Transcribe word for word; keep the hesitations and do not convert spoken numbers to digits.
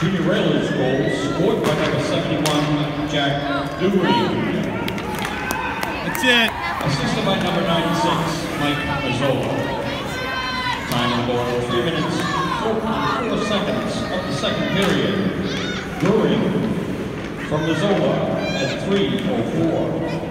Junior Railers goals scored by number seventy-one, Jack Dewey. That's it. Assisted by number ninety-six, Mike Mazzola. Time on board, three minutes, four point four seconds of the second period. Brewing from Mazzola at three oh four.